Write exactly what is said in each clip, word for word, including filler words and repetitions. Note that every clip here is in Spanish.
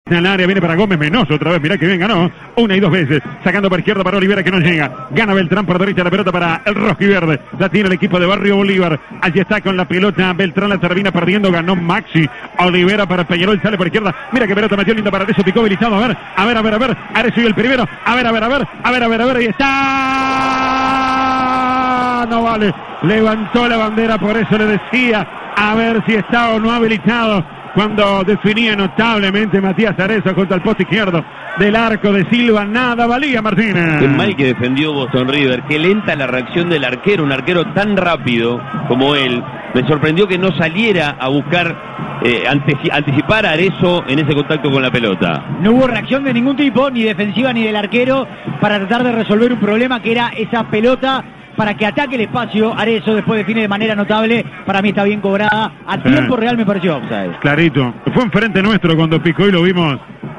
al área, viene para Gómez Menoso otra vez, mirá que bien ganó, una y dos veces, sacando por izquierda para Olivera que no llega, gana Beltrán por derecha, la pelota para el rojiverde, la tiene el equipo de Barrio Bolívar, allí está con la pelota, Beltrán la termina perdiendo, ganó Maxi, Olivera para Peñarol, sale por izquierda, mira que pelota metió linda para Arezzo, picó habilitado, a ver, a ver, a ver, a ver, Arezzo y el primero, a ver, a ver, a ver, a ver, a ver, a ver, ahí está, no vale, levantó la bandera, por eso le decía, a ver si está o no habilitado, cuando definía notablemente Matías Arezzo contra el poste izquierdo del arco de Silva, nada valía Martínez. Qué mal que defendió Boston River, qué lenta la reacción del arquero, un arquero tan rápido como él. Me sorprendió que no saliera a buscar, eh, anteci- anticipar a Arezzo en ese contacto con la pelota. No hubo reacción de ningún tipo, ni defensiva ni del arquero, para tratar de resolver un problema que era esa pelota para que ataque el espacio. Arezzo después define de manera notable, para mí está bien cobrada, a Sí. tiempo real me pareció offside. Clarito, fue enfrente nuestro cuando picó y lo vimos,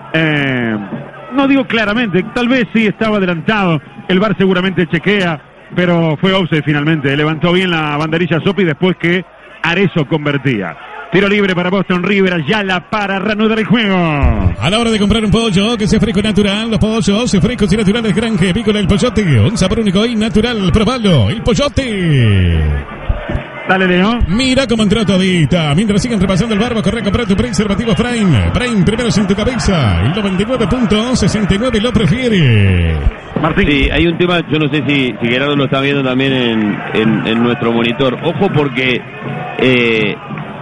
eh, no digo claramente, tal vez sí estaba adelantado, el V A R seguramente chequea, pero fue offside finalmente, levantó bien la banderilla Sopi después que Arezzo convertía. Tiro libre para Boston River, Ayala para reanudar el juego. A la hora de comprar un pollo que sea fresco y natural, los pollos frescos y naturales Granja Avícola El Pollote, un sabor único y natural, probalo, El Pollote. Dale, Leo. Mira cómo entró todita. Mientras siguen repasando el barbo, corre a comprar tu preservativo Prime. Prime, primeros en tu cabeza. El noventa y nueve punto sesenta y nueve lo prefiere. Martín. Sí, hay un tema, yo no sé si, si Gerardo lo está viendo también en, en, en nuestro monitor. Ojo porque eh,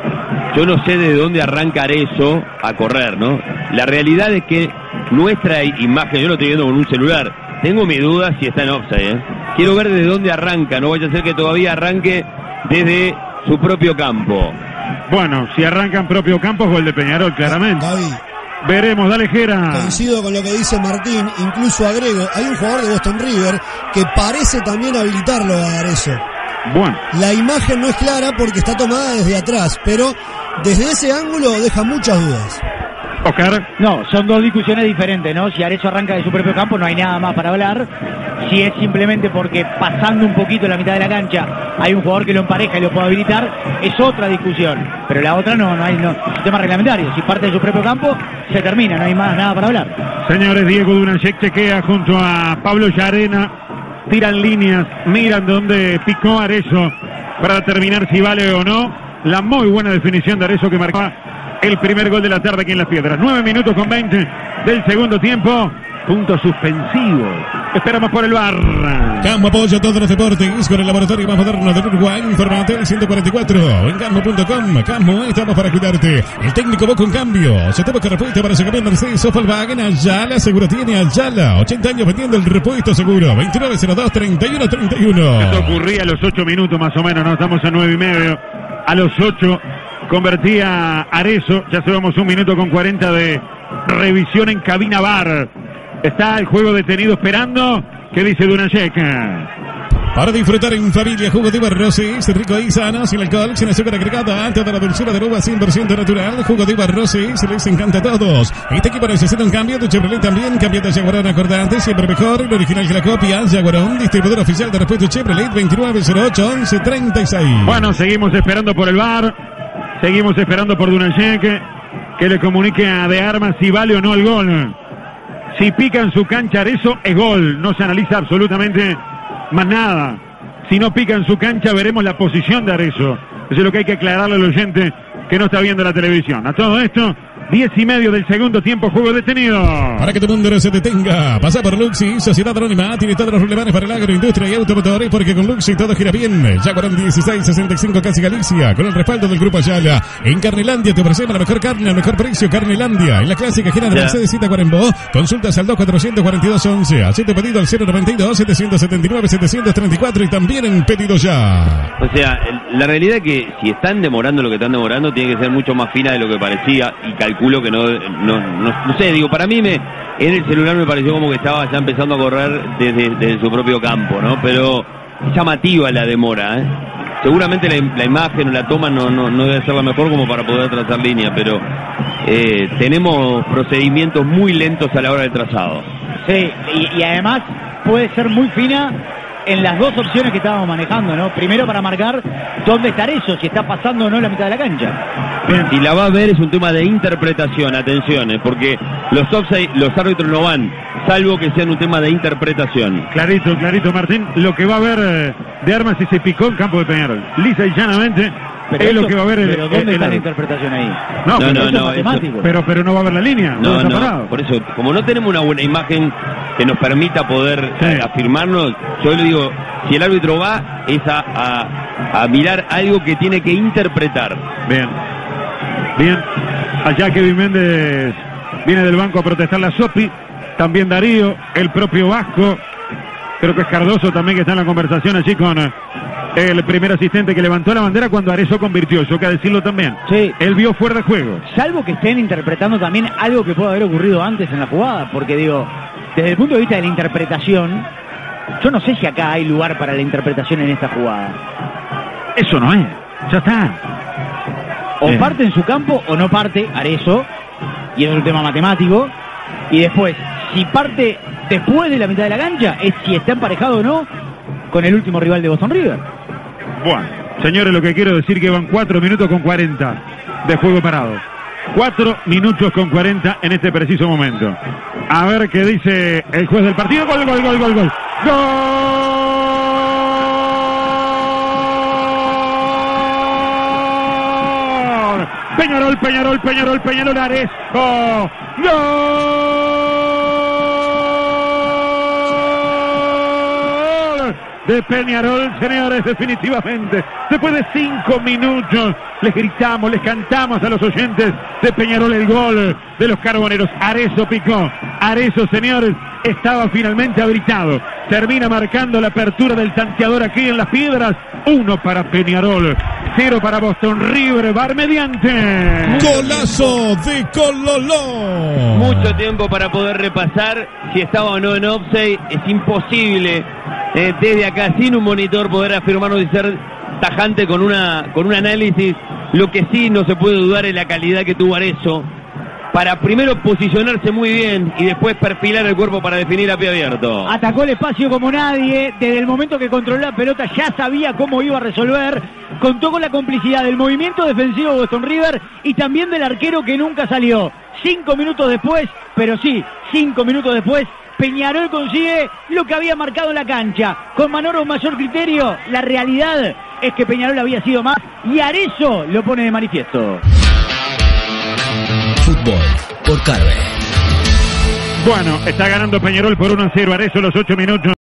yo no sé de dónde arranca Arezzo a correr, ¿no? La realidad es que nuestra imagen, yo lo estoy viendo con un celular, tengo mi duda si está en offside, ¿eh? Quiero ver de dónde arranca, no vaya a ser que todavía arranque desde su propio campo. Bueno, si arranca en propio campo, gol de Peñarol, claramente. Gaby, Veremos, dale, Jera. coincido con lo que dice Martín, incluso agrego, hay un jugador de Boston River que parece también habilitarlo a Arezzo. Bueno, La imagen no es clara porque está tomada desde atrás, pero desde ese ángulo deja muchas dudas. Oscar. No, son dos discusiones diferentes, ¿no? Si Arezzo arranca de su propio campo no hay nada más para hablar. Si es simplemente porque pasando un poquito la mitad de la cancha hay un jugador que lo empareja y lo puede habilitar, es otra discusión. Pero la otra no, no hay, no, es un tema reglamentario. Si parte de su propio campo, se termina, no hay más nada para hablar. Señores, Diego Dunacek chequea junto a Pablo Llarena, tiran líneas, miran dónde picó Arezzo para determinar si vale o no. La muy buena definición de Arezzo que marcaba el primer gol de la tarde aquí en Las Piedras. nueve minutos con veinte del segundo tiempo. Puntos suspensivos. Esperamos por el V A R. Campo apoya todos los deportes con el laboratorio más moderno de Uruguay. Informate al ciento cuarenta y cuatro en campo punto com. Campo, estamos para cuidarte. El técnico busca un cambio. Se te busca repuesto para su camión Mercedes o Volkswagen. Ayala seguro tiene Ayala. ochenta años vendiendo el repuesto seguro. veintinueve cero dos treinta y uno treinta y uno. Esto ocurría a los ocho minutos más o menos, no estamos a nueve y medio. A los ocho convertía Arezzo. Ya llevamos un minuto con cuarenta de revisión en cabina V A R. Está el juego detenido esperando. ¿Qué dice Dunacek? Para disfrutar en familia, jugo de Barrosis, rico y sano, sin alcohol, sin azúcar agregada, toda la dulzura de uva cien por ciento natural. Jugo de Barrosis, les encanta a todos. Este equipo necesita un cambio, tu Chevrolet también, cambia de Jaguarón acordante, siempre mejor, el original que la copia. Jaguarón, distribuidor oficial de repuesto Chevrolet, veintinueve cero ocho once treinta y seis. Bueno, seguimos esperando por el V A R. Seguimos esperando por Dunacek que le comunique a De Armas si vale o no el gol. Si pica en su cancha Arezzo, es gol. No se analiza absolutamente más nada. Si no pica en su cancha, veremos la posición de Arezzo. Eso es lo que hay que aclararle al oyente que no está viendo la televisión. A todo esto, diez y medio del segundo tiempo, juego detenido. Para que tu mundo no se detenga, pasa por Luxi, Sociedad Anónima, tiene todos los relevanes para el agro, industria y automotores, porque con Luxi todo gira bien. Jaguarón dieciséis sesenta y cinco Casi Galicia, con el respaldo del Grupo Ayala. En Carnelandia te ofrecemos la mejor carne al mejor precio, Carnelandia. En la clásica gira de Ya. Mercedes Cita Cuarembó, consultas al dos cuatrocientos cuarenta y dos once, hacete pedido al cero noventa y dos setecientos setenta y nueve setecientos treinta y cuatro y también en pedido ya. O sea, el- la realidad es que si están demorando lo que están demorando, tiene que ser mucho más fina de lo que parecía, y calculo que no, no, no, no sé, digo, para mí me, en el celular me pareció como que estaba ya empezando a correr desde, desde su propio campo, ¿no? Pero es llamativa la demora, ¿eh? Seguramente la, la imagen o la toma no, no, no debe ser la mejor como para poder trazar línea, pero eh, tenemos procedimientos muy lentos a la hora del trazado. Sí, y, y además puede ser muy fina en las dos opciones que estábamos manejando, ¿no? Primero para marcar dónde está eso, si está pasando o no en la mitad de la cancha. Si la va a ver es un tema de interpretación, atención, ¿eh? Porque los offside, los árbitros no van, salvo que sean un tema de interpretación. Clarito, clarito, Martín. Lo que va a haber eh, de Armas y se picó en campo de Peñarol. Lisa y llanamente Pero es esto, lo que va a haber. Pero el, ¿dónde el, está el, la interpretación ahí? No, No, pero, no, eso no, es matemático. pero, pero no va a haber la línea. No, está no, parado. por eso, como no tenemos una buena imagen que nos permita poder Sí. eh, afirmarnos, yo le digo, si el árbitro va, es a, a, a mirar algo que tiene que interpretar. Bien. Bien. Allá Kevin Méndez viene del banco a protestar la Sopi. También Darío, el propio Vasco. Creo que es Cardoso también que está en la conversación allí con eh, el primer asistente que levantó la bandera cuando Arezzo convirtió. Yo que decirlo también. Sí. Él vio fuera de juego. Salvo que estén interpretando también algo que puede haber ocurrido antes en la jugada, porque digo, desde el punto de vista de la interpretación, yo no sé si acá hay lugar para la interpretación en esta jugada. Eso no es. Ya está. O Eh. parte en su campo o no parte, Arezzo, y es un tema matemático. Y después, si parte después de la mitad de la cancha, es si está emparejado o no con el último rival de Boston River. Bueno, señores, lo que quiero decir que van cuatro minutos con cuarenta de juego parado. Cuatro minutos con cuarenta en este preciso momento. A ver qué dice el juez del partido. Gol, gol, gol, gol, gol. ¡Gol! Peñarol, Peñarol, Peñarol, Peñarol, Arezzo. ¡Gol! De Peñarol, señores, definitivamente. Después de cinco minutos, les gritamos, les cantamos a los oyentes de Peñarol el gol de los carboneros. Arezzo picó. Arezzo, señores, estaba finalmente habilitado. Termina marcando la apertura del tanteador aquí en Las Piedras. Uno para Peñarol, cero para Boston River. Bar mediante. Golazo de Cololó. Mucho tiempo para poder repasar si estaba o no en offside. Es imposible eh, desde acá, sin un monitor, poder afirmarnos y ser tajante con una con un análisis. Lo que sí no se puede dudar es la calidad que tuvo Arezzo para primero posicionarse muy bien y después perfilar el cuerpo para definir a pie abierto. Atacó el espacio como nadie, desde el momento que controló la pelota ya sabía cómo iba a resolver, contó con la complicidad del movimiento defensivo de Boston River y también del arquero que nunca salió. Cinco minutos después, pero sí, cinco minutos después, Peñarol consigue lo que había marcado en la cancha. Con Manoro mayor criterio, la realidad es que Peñarol había sido más y Arezzo lo pone de manifiesto. Fútbol por Carve. Bueno, está ganando Peñarol por uno a cero. Arezzo los ocho minutos.